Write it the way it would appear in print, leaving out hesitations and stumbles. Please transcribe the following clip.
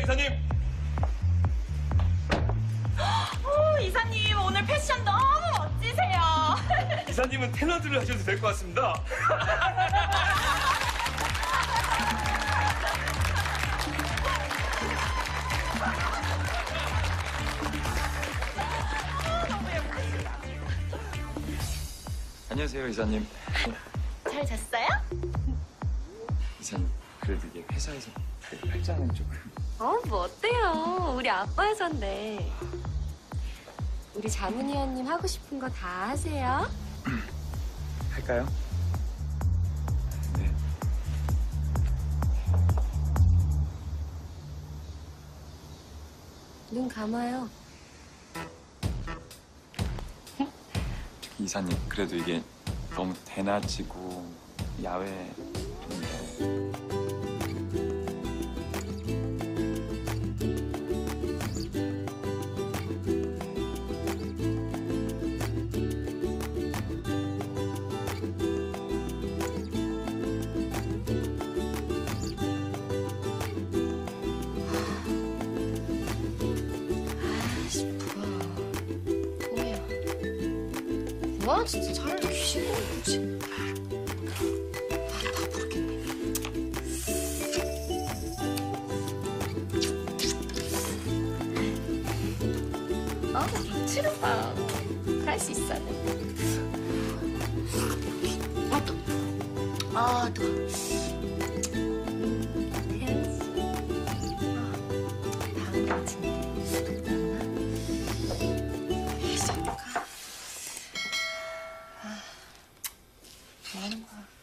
이사님. 이사님 오늘 패션 너무 멋지세요. 이사님은 테너들을 하셔도 될 것 같습니다. 안녕하세요, 이사님. 잘 잤어요? 이사님, 그래도 이게 회사에서 팔자는 조금... 뭐 어때요? 우리 아빠 여잔데. 우리 자문위원님 하고 싶은 거 다 하세요. 할까요? 네. 눈 감아요. 이사님, 그래도 이게 너무 대낮이고 야외인데... 뭐야 진짜 차라리 귀신 보지. 다 모르겠네. 치료 봐. 할 수 있어야 돼. 또. 해야지. 다음 같은데. 시작할까? 뭐 하는 거야?